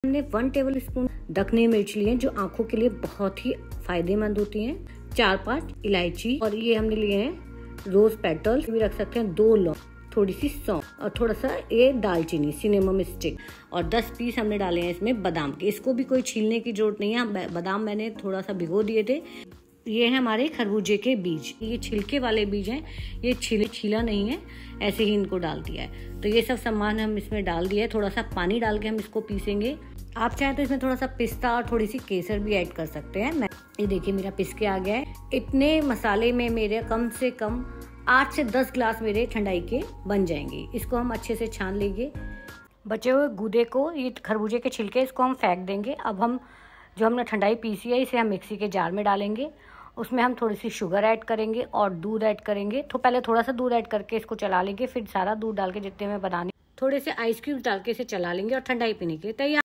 हमने 1 table spoon Dakhni मिर्च लिए जो आंखों के लिए बहुत ही फायदेमंद होती हैं। 4-5 इलायची और ये हमने लिए हैं रोज पेटल्स भी रख सकते हैं, 2 लौंग, थोड़ी सी सौंफ और थोड़ा सा ये दालचीनी सिनेमम स्टिक और 10 पीस हमने डाले हैं इसमें बादाम के। इसको भी कोई छीलने की जरूरत नहीं है, बादाम मैंने थोड़ा सा भिगो दिए थे। ये है हमारे खरबूजे के बीज, ये छिलके वाले बीज हैं, ये छीला नहीं है, ऐसे ही इनको डाल दिया है। तो ये सब सामान हम इसमें डाल दिया है, थोड़ा सा पानी डाल के हम इसको पीसेंगे। आप चाहें तो इसमें थोड़ा सा पिस्ता और थोड़ी सी केसर भी ऐड कर सकते हैं। ये देखिए मेरा पिस के आ गया है। इतने मसाले में मेरे कम से कम 8 से 10 ग्लास मेरे ठंडाई के बन जाएंगे। इसको हम अच्छे से छान लेंगे। बचे हुए गूदे को, ये खरबूजे के छिलके, इसको हम फेंक देंगे। अब हम जो हमने ठंडाई पीसी है इसे हम मिक्सी के जार में डालेंगे। उसमें हम थोड़ी सी शुगर ऐड करेंगे और दूध ऐड करेंगे। तो पहले थोड़ा सा दूध ऐड करके इसको चला लेंगे, फिर सारा दूध डाल के जितने में बनाने, थोड़े से आइस क्यूब्स डाल के इसे चला लेंगे और ठंडाई पीने के लिए तैयार।